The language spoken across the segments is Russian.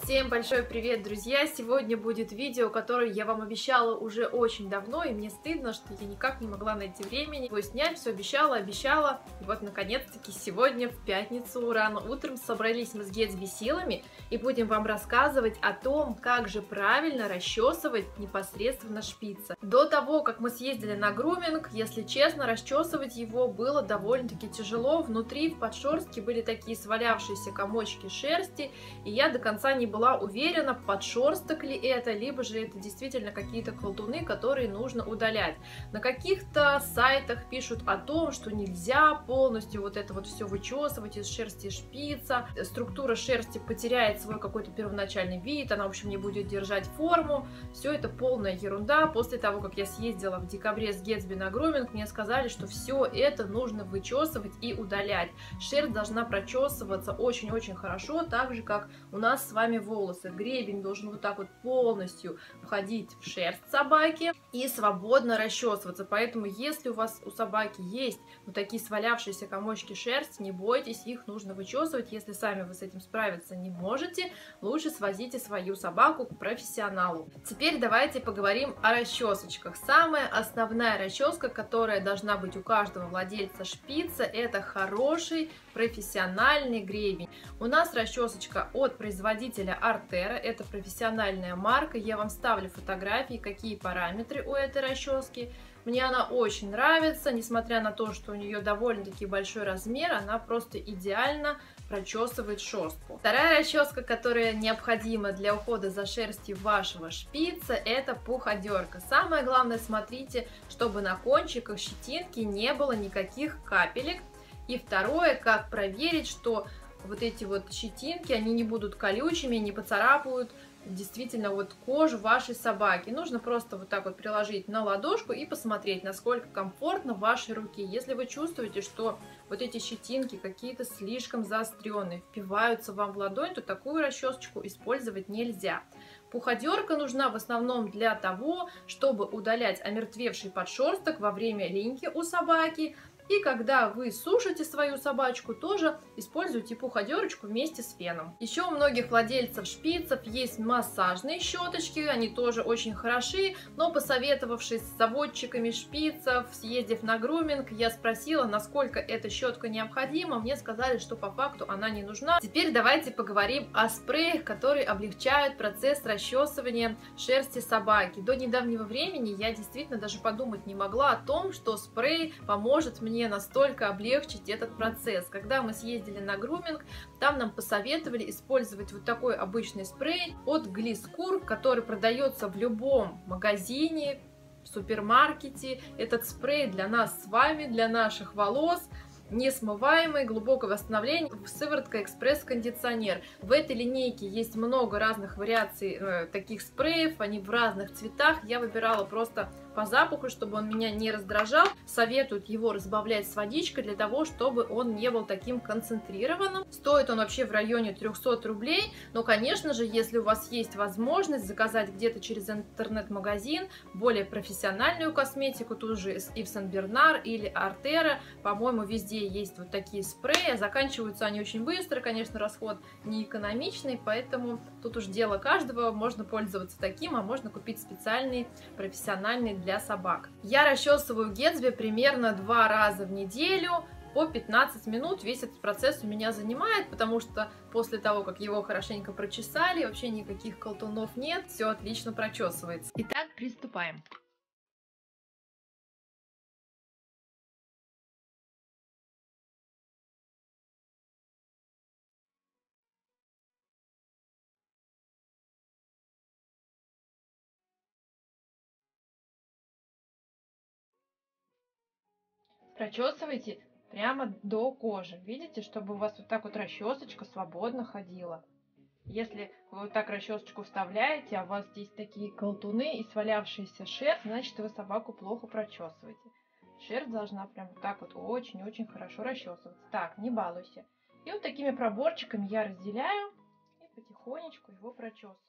Всем большой привет, друзья! Сегодня будет видео, которое я вам обещала уже очень давно, и мне стыдно, что я никак не могла найти времени его снять, все обещала. И вот наконец-таки сегодня, в пятницу, рано утром собрались мы с Гетсби силами и будем вам рассказывать о том, как же правильно расчесывать непосредственно шпицы. До того, как мы съездили на груминг, если честно, расчесывать его было довольно-таки тяжело. Внутри, в подшерстке, были такие свалявшиеся комочки шерсти, и я до конца не была уверена, подшерсток ли это, либо же это действительно какие-то колтуны, которые нужно удалять. На каких-то сайтах пишут о том, что нельзя полностью вот это вот все вычесывать из шерсти шпица, структура шерсти потеряет свой какой-то первоначальный вид, она, в общем, не будет держать форму. Все это полная ерунда. После того, как я съездила в декабре с Гетсби на груминг, мне сказали, что все это нужно вычесывать и удалять. Шерсть должна прочесываться очень-очень хорошо, так же, как у нас с вами волосы. Гребень должен вот так вот полностью входить в шерсть собаки и свободно расчесываться. Поэтому, если у собаки есть вот такие свалявшиеся комочки шерсти, не бойтесь, их нужно вычесывать. Если сами вы с этим справиться не можете, лучше свозите свою собаку к профессионалу. Теперь давайте поговорим о расчесочках. Самая основная расческа, которая должна быть у каждого владельца шпица, это хороший профессиональный гребень. У нас расчесочка от производителя Артера, это профессиональная марка. Я вам ставлю фотографии, какие параметры у этой расчески. Мне она очень нравится, несмотря на то, что у нее довольно-таки большой размер, она просто идеально прочесывает шерстку. Вторая расческа, которая необходима для ухода за шерстью вашего шпица, это пуходерка. Самое главное, смотрите, чтобы на кончиках щетинки не было никаких капелек. И второе, как проверить, что вот эти вот щетинки, они не будут колючими, не поцарапают действительно вот кожу вашей собаки. Нужно просто вот так вот приложить на ладошку и посмотреть, насколько комфортно в вашей руке. Если вы чувствуете, что вот эти щетинки какие-то слишком заостренные, впиваются вам в ладонь, то такую расчесочку использовать нельзя. Пуходерка нужна в основном для того, чтобы удалять омертвевший подшерсток во время линьки у собаки. И когда вы сушите свою собачку, тоже используйте пуходерочку вместе с феном. Еще у многих владельцев шпицев есть массажные щеточки, они тоже очень хороши, но посоветовавшись с заводчиками шпицев, съездив на груминг, я спросила, насколько эта щетка необходима, мне сказали, что по факту она не нужна. Теперь давайте поговорим о спреях, которые облегчают процесс расчесывания шерсти собаки. До недавнего времени я действительно даже подумать не могла о том, что спрей поможет мне настолько облегчить этот процесс. Когда мы съездили на груминг, там нам посоветовали использовать вот такой обычный спрей от Gliskur, который продается в любом магазине, в супермаркете. Этот спрей для нас с вами, для наших волос, несмываемый, глубокое восстановление, сыворотка экспресс-кондиционер. В этой линейке есть много разных вариаций таких спреев, они в разных цветах. Я выбирала просто по запаху, чтобы он меня не раздражал. Советуют его разбавлять с водичкой для того, чтобы он не был таким концентрированным. Стоит он вообще в районе 300 рублей, но, конечно же, если у вас есть возможность заказать где-то через интернет-магазин более профессиональную косметику, ту же Yves Saint Bernard или Артера, по-моему, везде есть вот такие спреи. Заканчиваются они очень быстро, конечно, расход не экономичный, поэтому тут уж дело каждого. Можно пользоваться таким, а можно купить специальный профессиональный для собак. Я расчесываю Гетсби примерно 2 раза в неделю по 15 минут. Весь этот процесс у меня занимает, потому что после того, как его хорошенько прочесали, вообще никаких колтунов нет, все отлично прочесывается. Итак, приступаем. Прочесывайте прямо до кожи. Видите, чтобы у вас вот так вот расчесочка свободно ходила. Если вы вот так расчесочку вставляете, а у вас здесь такие колтуны и свалявшаяся шерсть, значит, вы собаку плохо прочесываете. Шерсть должна прям вот так вот очень-очень хорошо расчесываться. Так, не балуйся. И вот такими проборчиками я разделяю и потихонечку его прочесываю.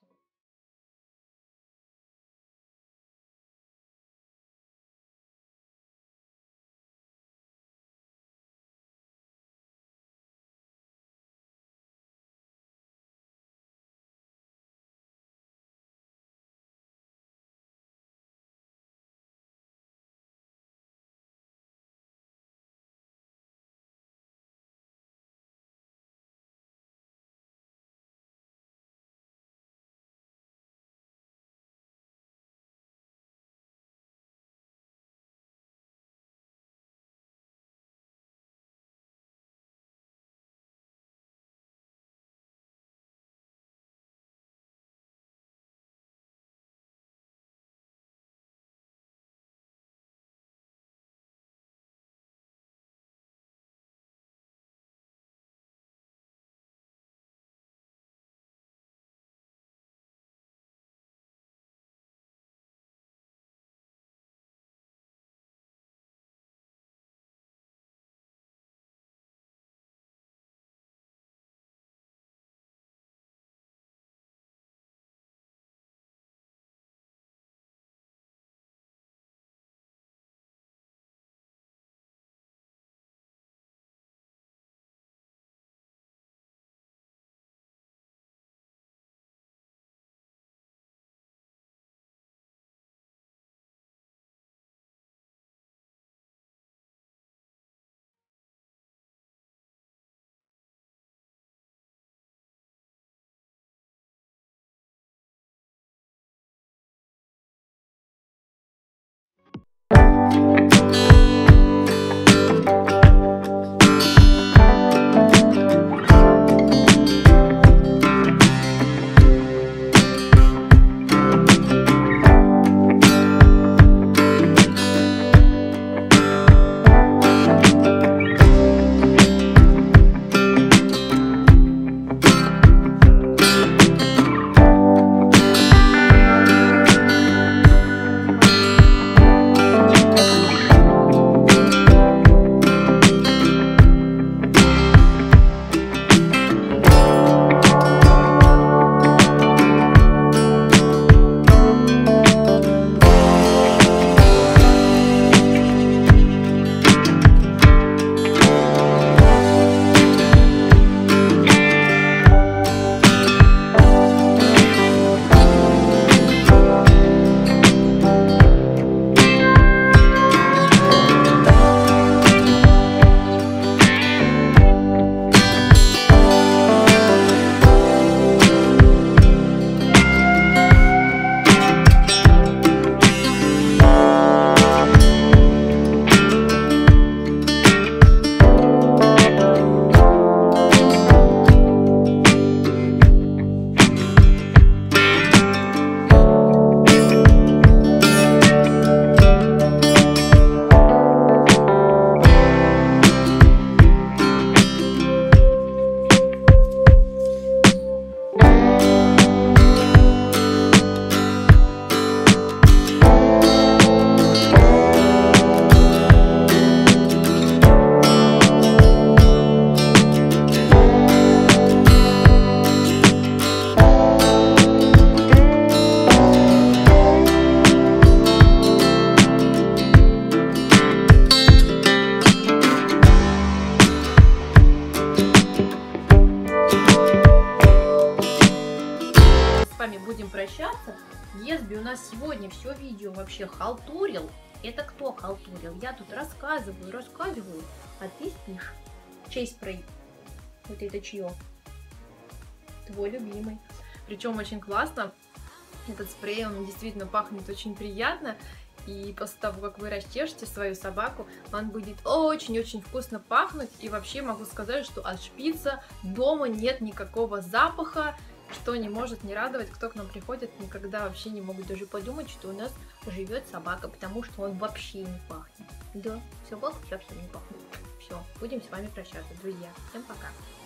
будем прощаться. Есби у нас сегодня все видео вообще халтурил. Это кто халтурил? Я тут рассказываю, а ты спишь. Чей спрей? Вот это чье? Твой любимый. Причем очень классно. Этот спрей, он действительно пахнет очень приятно. И после того, как вы расчешете свою собаку, он будет очень-очень вкусно пахнуть. И вообще могу сказать, что от шпица дома нет никакого запаха, что не может не радовать. Кто к нам приходит, никогда вообще не могут даже подумать, что у нас живет собака, потому что он вообще не пахнет. Да, собака вообще не пахнет. Все, будем с вами прощаться, друзья. Всем пока.